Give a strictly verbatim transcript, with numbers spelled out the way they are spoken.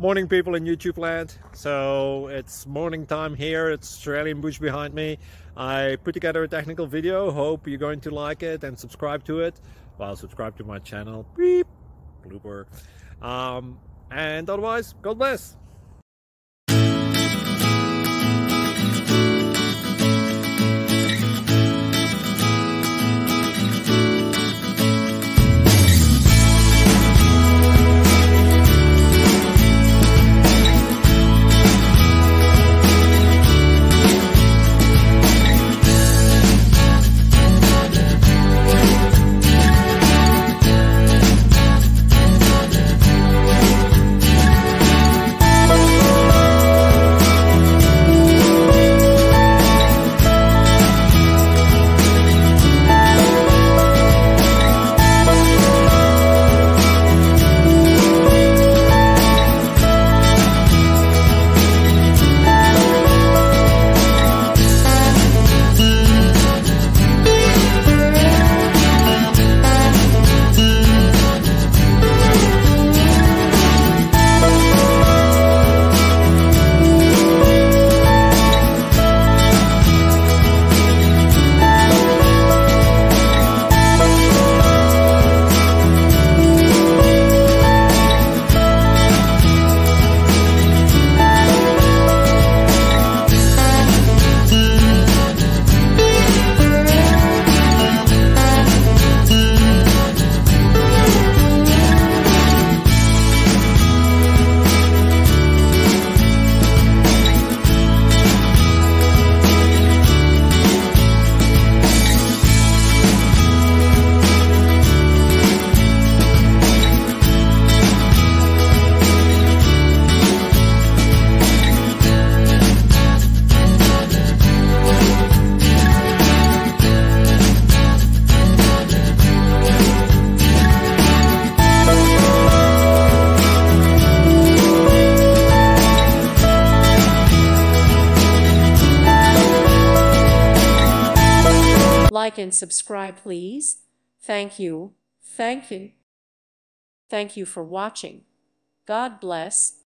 Morning, people in YouTube land. So it's morning time here. It's Australian bush behind me. I put together a technical video. Hope you're going to like it and subscribe to it. Well, subscribe to my channel. Beep. Blooper. Um, and otherwise, God bless. Like and subscribe, please. Thank you. Thank you. Thank you for watching. God bless.